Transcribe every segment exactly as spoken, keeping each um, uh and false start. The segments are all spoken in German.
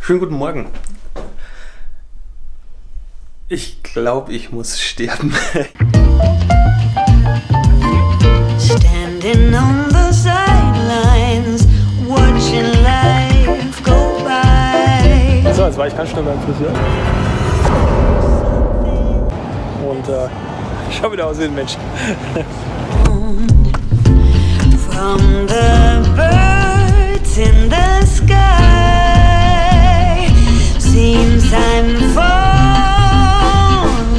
Schönen guten Morgen. Ich glaube, ich muss sterben. Standing on the sidelines, watching life go by. So, jetzt war ich ganz schnell beim Friseur. Und äh, ich schau wieder aus wie ein Mensch. From the birds in the sky, seems I'm falling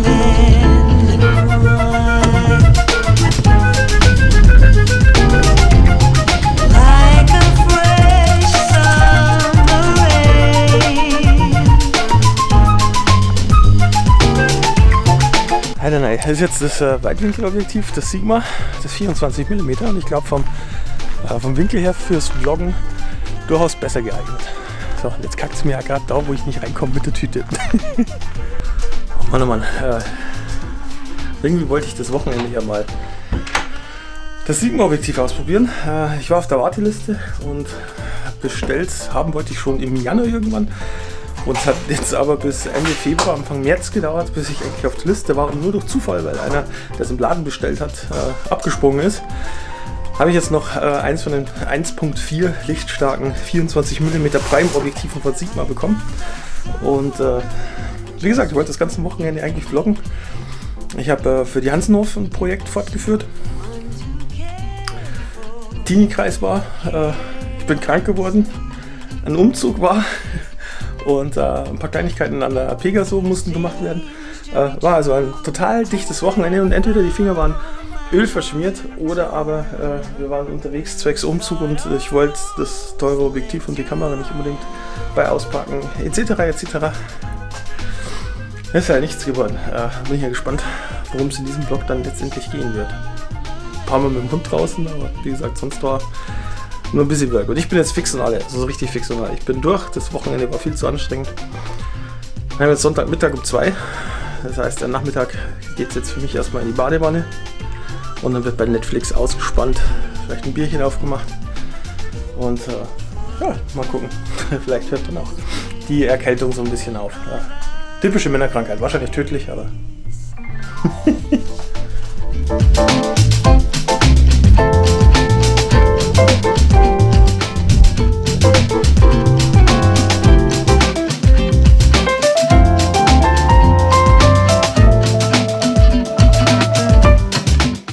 like a fresh summer rain. Hey, nein, das ist jetzt das äh, Weitwinkelobjektiv, das Sigma, das vierundzwanzig Millimeter, und ich glaube vom äh, vom Winkel her fürs Vloggen durchaus besser geeignet. So, jetzt kackt es mir ja gerade da, wo ich nicht reinkomme mit der Tüte. Oh Mann, oh Mann. Äh, irgendwie wollte ich das Wochenende ja mal das Sigma-Objektiv ausprobieren. Äh, ich war auf der Warteliste und bestellt haben wollte ich schon im Januar irgendwann. Und es hat jetzt aber bis Ende Februar, Anfang März gedauert, bis ich eigentlich auf der Liste war, und nur durch Zufall, weil einer, der es im Laden bestellt hat, äh, abgesprungen ist, habe ich jetzt noch äh, eins von den eins Komma vier lichtstarken vierundzwanzig Millimeter Prime Objektiven von Sigma bekommen. Und äh, wie gesagt, ich wollte das ganze Wochenende eigentlich vloggen. Ich habe äh, für die Hansenhof ein Projekt fortgeführt. Teenie-Kreis war, äh, ich bin krank geworden, ein Umzug war und äh, ein paar Kleinigkeiten an der Pegaso mussten gemacht werden. Äh, war also ein total dichtes Wochenende, und entweder die Finger waren ölverschmiert oder aber äh, wir waren unterwegs zwecks Umzug und äh, ich wollte das teure Objektiv und die Kamera nicht unbedingt bei auspacken, etc. et cetera. Ist ja nichts geworden. Äh, bin ich ja gespannt, worum es in diesem Vlog dann letztendlich gehen wird. Ein paar Mal mit dem Hund draußen, aber wie gesagt, sonst war nur ein bisschen Work. Und ich bin jetzt fix und alle, also so richtig fix und alle. Ich bin durch, das Wochenende war viel zu anstrengend. Wir haben jetzt Sonntagmittag um zwei. Das heißt, am Nachmittag geht es jetzt für mich erstmal in die Badewanne. Und dann wird bei Netflix ausgespannt, vielleicht ein Bierchen aufgemacht. Und äh, ja, mal gucken. Vielleicht hört dann auch die Erkältung so ein bisschen auf. Ja. Typische Männerkrankheit, wahrscheinlich tödlich, aber